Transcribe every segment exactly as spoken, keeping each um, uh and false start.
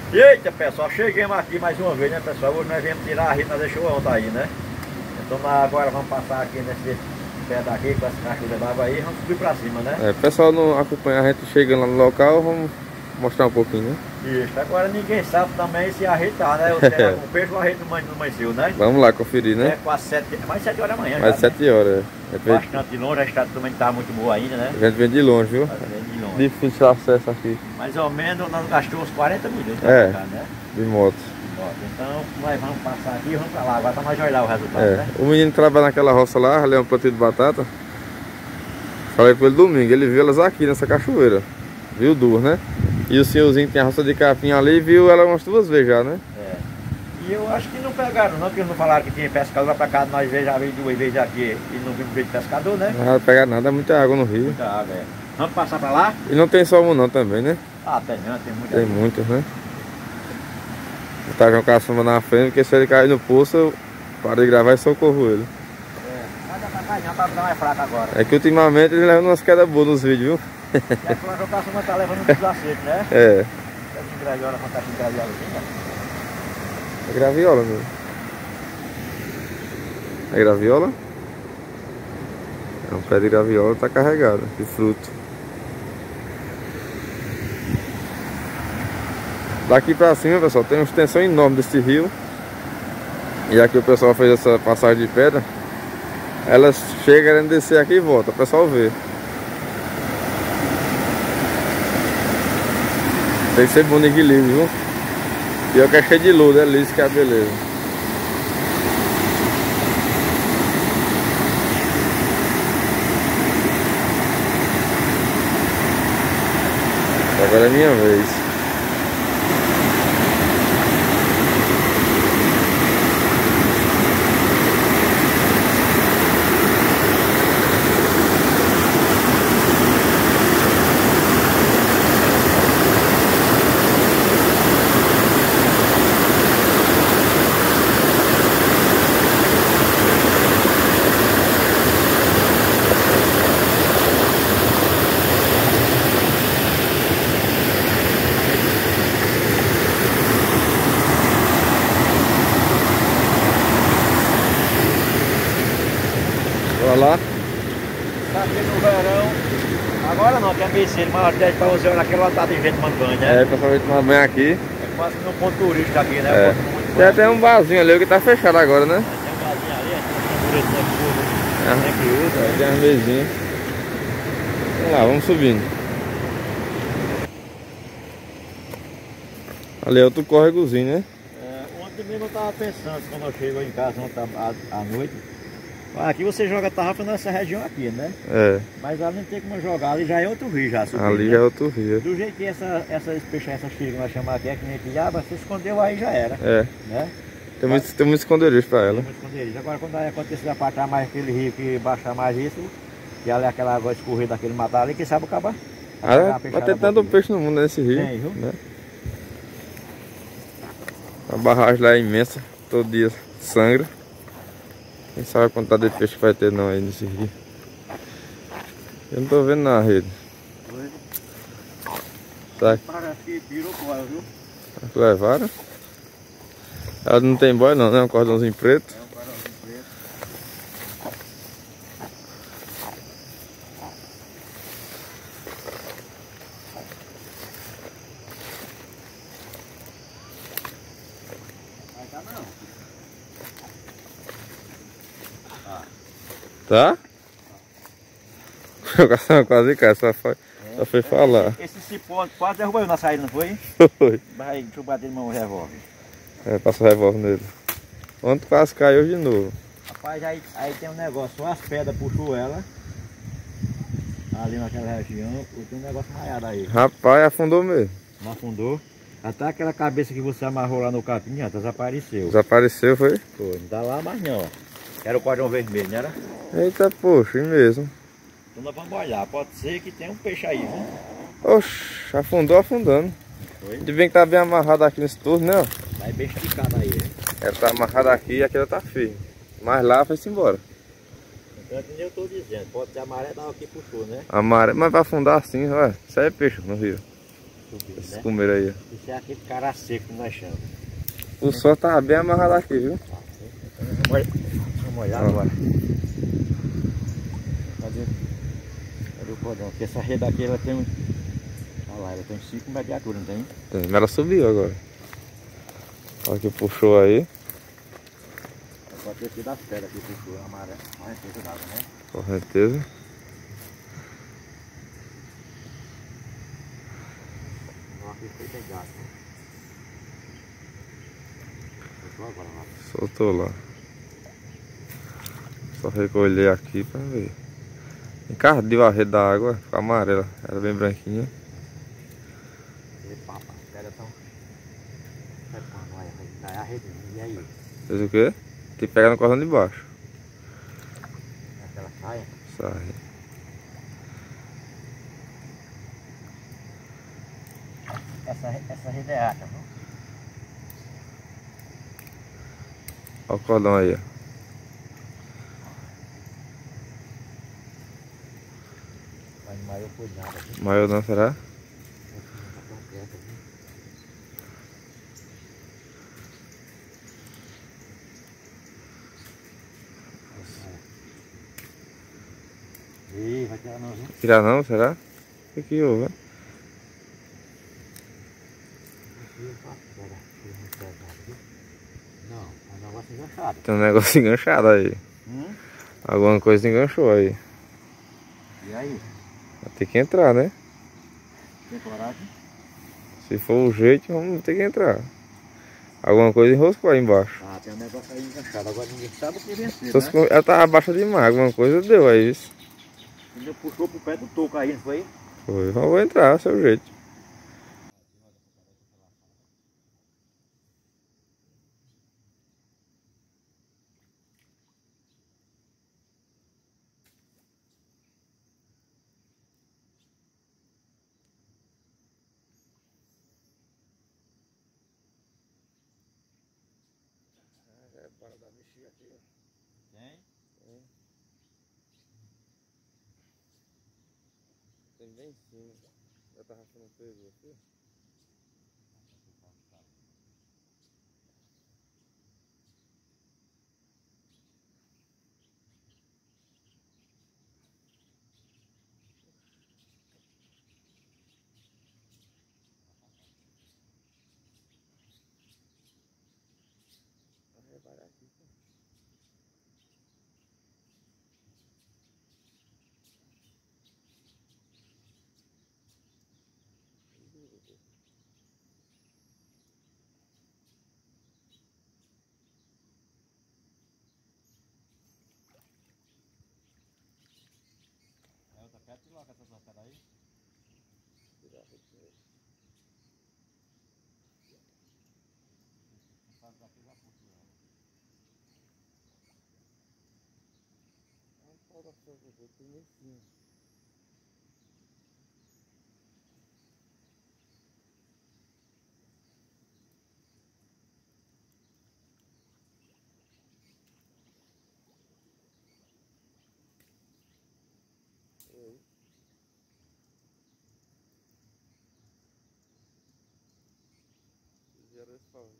Eita pessoal, chegamos aqui mais uma vez, né pessoal? Hoje nós viemos tirar a rede, nós deixamos ontem aí, né? Então agora vamos passar aqui nesse pé daqui com essa cachoeira d'água aí, vamos subir pra cima, né? É, o pessoal não acompanha a gente chegando lá no local, vamos mostrar um pouquinho, né? Isso, agora ninguém sabe também se a rede tá, né? O com peixe ou a rede não amanheceu, né? Vamos lá conferir, né? É quase sete, mais sete horas da manhã. Mais já, sete né? horas. É. Bastante de longe, a estrada também não tá muito boa ainda, né? A gente vem de longe, viu? Vem de longe. Difícil acesso aqui. Mais ou menos nós gastamos uns quarenta minutos pra É, cá, né? de moto. Então nós vamos passar aqui e vamos pra lá, agora tá mais olhar o resultado, É. né? O menino trabalha naquela roça lá, ali é um plantio de batata. Falei com ele domingo, ele viu elas aqui nessa cachoeira. Viu duas, né? E o senhorzinho que tem a roça de capim ali e viu ela umas duas vezes já, né? É. E eu acho que não pegaram não, porque eles não falaram que tinha pescador lá pra cá, nós já veio duas vezes aqui e não vimos ver de pescador, né? Não vai pegar nada, é muita água no rio. Muita água, é. Vamos passar pra lá? E não tem só um não também, né? Ah, tem não, tem muita. Tem muitas, né? Vou estar com a caçamba na frente, porque se ele cair no poço, eu paro de gravar e socorro ele. É, mas dá pra cair não, tá mais fraca agora. É que ultimamente ele leva umas quedas boas nos vídeos, viu? E agora o caçamba tá levando um desacerto, né? É. Pega de graviola, uma caixa de graviolazinha. É graviola, meu. É graviola? É um pé de graviola, tá carregado de fruto. Daqui pra cima, pessoal, tem uma extensão enorme desse rio. E aqui o pessoal fez essa passagem de pedra. Elas chegam querendo descer aqui e volta, o pessoal vê. Tem que ser bom de equilíbrio, viu? E eu que é cheio de lodo, é liso que é a beleza. Agora é minha vez. Olha lá. Tá aqui no verão. Agora não, que é meio cedo, mas dez para onze horas aqui ela tá de gente tomando banho, né? É, o pessoal vai tomar banho aqui. É quase no ponto turístico aqui, né? É. Um Tem até um barzinho ali que tá fechado agora, né? Tem um barzinho ali, tem um É. que usa. É, tem umas mesinhas. Vamos lá, vamos subindo. Ali é outro córregozinho, né? É, ontem mesmo eu tava pensando, quando eu chego em casa ontem à, à noite, aqui você joga tarrafa nessa região aqui, né? É. Mas ali não tem como jogar, ali já é outro rio já. Subindo, Ali né? já é outro rio. Do jeito que essa, essas peixes, essas filhas que nós chamamos aqui, é que nem pilhava, você escondeu aí já era. É. Né? Tem muito, tem muito esconderijo pra ela. Tem muito esconderijo. Agora quando acontecer pra trás mais aquele rio que baixar mais isso, que ali é aquela água escorrer daquele matar ali, quem sabe acabar. Ah, tá tentando peixe no mundo nesse rio. Tem, viu? Né? A barragem lá é imensa, todo dia sangra. Quem sabe a quantidade de peixe que vai ter não aí nesse rio. Eu não tô vendo na rede. Tá. Parece que virou boia, viu? Levaram? Ela não tem boia não, né? Um cordãozinho preto. É um cordãozinho preto. Vai cá não. Tá? O caçamba quase cai, só foi, só foi falar. Esse, esse cipó quase derrubou eu na saída, não foi? Foi. Vai, deixa eu bater no meu revólver. É, passa o revólver nele. Ontem quase caiu de novo. Rapaz, aí, aí tem um negócio, só as pedras puxou ela. Ali naquela região, tem um negócio maiado aí. Rapaz, afundou mesmo. Não afundou. Até aquela cabeça que você amarrou lá no capim, ó, desapareceu. Desapareceu, foi? Foi, não tá lá mais não, ó. Era o cordão vermelho, não era? Eita, poxa, e mesmo. Então nós vamos olhar, pode ser que tenha um peixe aí, viu? Oxe, afundou, afundando. Foi? De bem que tá bem amarrado aqui nesse turno, né? Vai bem esticado aí, né? Ela tá amarrada aqui e aquela tá firme. Mas lá foi-se embora. Então é que nem eu tô dizendo, pode ser a maré da que puxou, né? A maré, mas vai afundar assim, olha. Isso aí é peixe no rio. subir, Esse né? comer aí. Isso é aquele cara seco que nós chamamos. O sol tava bem amarrado aqui, viu? Vamos, vamos olhar Ó. agora. Cadê, cadê o cordão? Porque essa rede aqui ela tem um. Olha lá, ela tem cinco metros de altura, não tem? Tem, mas ela subiu agora. Olha que puxou aí. Pode ter sido as pedras que puxou a maré, a correnteza d'água, né? Correnteza. Não, aqui foi pegado, né? Soltou agora lá. Soltou lá. Só recolher aqui pra ver. Encardeu a rede da água, ficou amarela. Era bem branquinha. E papa, as pedras estão. Olha, vai dar a rede, e aí? Fez o quê? Tem que pegar no cordão de baixo. Aquela saia. Sai. Essa, essa rede é alta, viu? Olha o cordão aí, ó. Mas maior cuidado aqui. Maior não, será? Não tá tão perto aqui. Ih, vai tirar não, viu? Tirar não, será? O que que houve, né? Aqui, ó, pega, tira muito pesado aqui. Não, é um negócio enganchado. Tem um negócio enganchado aí. Hum? Alguma coisa enganchou aí. E aí? Vai ter que entrar, né? Tem coragem? Se for o jeito, vamos ter que entrar. Alguma coisa enroscou aí embaixo. Ah, tem um negócio aí enganchado. Agora ninguém sabe o que vem ser, Então, né? ela tava baixa demais, alguma coisa deu aí. Isso. Ainda puxou pro pé do toco aí, não foi? Foi, vamos entrar, é seu jeito. Tem? Tem bem sim. Já tá rachando peso aqui. É outra pedra, tira logo essas pedras aí. Tirar aqui. Faz daqui já puxou ela. É um pau da fogo, eu tenho nem sim. Oi. Fizeram esse pau.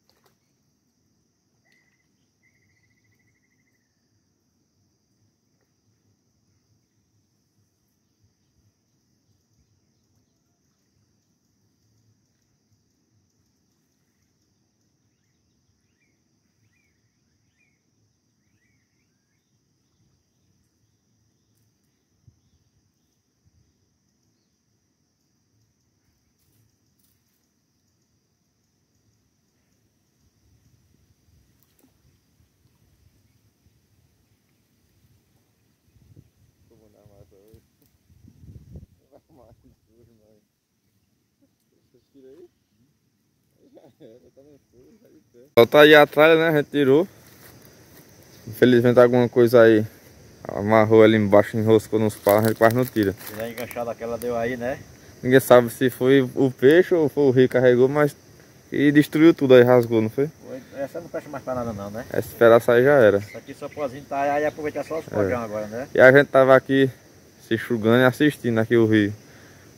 Vou mandar mais hoje. Não vai mais hoje, mãe. Você tira aí? Já era, tá no fogo, já de pé. Só tá aí a tralha, né? A gente tirou. Infelizmente alguma coisa aí amarrou ali embaixo, enroscou nos paus, a gente quase não tira. E aí enganchada aquela deu aí, né? Ninguém sabe se foi o peixe ou foi o rio que carregou, mas e destruiu tudo aí, rasgou, não foi? Essa não presta mais pra nada não, né? É, se esperar sair já era. Isso aqui só pozinho tá aí, aproveitar só os podrão agora, né? E a gente tava aqui se enxugando e assistindo aqui o rio.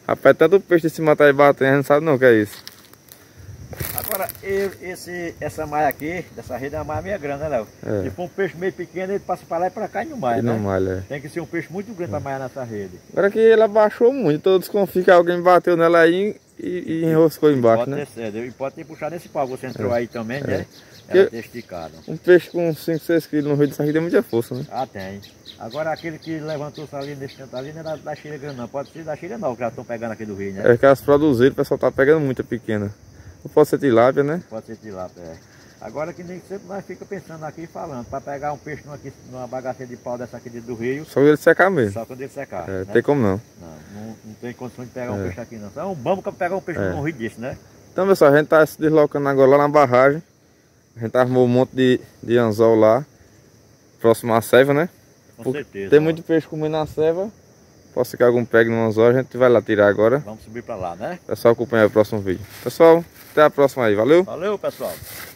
Rapaz, tanto peixe de cima tá aí batendo, a gente não sabe não o que é isso. Agora, eu, esse, essa malha aqui, dessa rede é uma malha meio grande, né, Léo? É. Se for um peixe meio pequeno, ele passa para lá e para cá e não malha, E né? não malha, é. Tem que ser um peixe muito grande é. para malhar nessa rede. Agora que ela baixou muito, todos desconfiam que alguém bateu nela aí e, e enroscou embaixo, pode né? Ter cedo. E pode ter puxado nesse pau, você entrou é. aí também, é. né? Ela ter esticado. Um peixe com cinco, seis quilos no rio dessa aqui tem muita força, né? Ah, tem. Agora aquele que levantou-se ali nesse canto ali não é da, da xíria grande não, pode ser da xíria não, que já estão pegando aqui do rio, né? É que elas produziram, o pessoal tá pegando muita pequena. Não pode ser tilápia, né? Pode ser tilápia, é. Agora que nem sempre nós fica pensando aqui falando, para pegar um peixe numa, numa bagaceira de pau dessa aqui do rio. Só quando ele secar mesmo. Só quando ele secar. É, né? tem como não. Não, não, não tem condição de pegar um é. peixe aqui não. Só é um bambo para pegar um peixe é. num rio desse, né? Então, pessoal, a gente tá se deslocando agora lá na barragem. A gente armou um monte de, de anzol lá, próximo à ceva, né? Com Porque certeza. Tem ó. muito peixe comendo na ceva. Pode ser que algum pegue no anzol, a gente vai lá tirar agora. Vamos subir para lá, né? Pessoal, acompanha o próximo vídeo. Pessoal, até a próxima aí, valeu? Valeu, pessoal.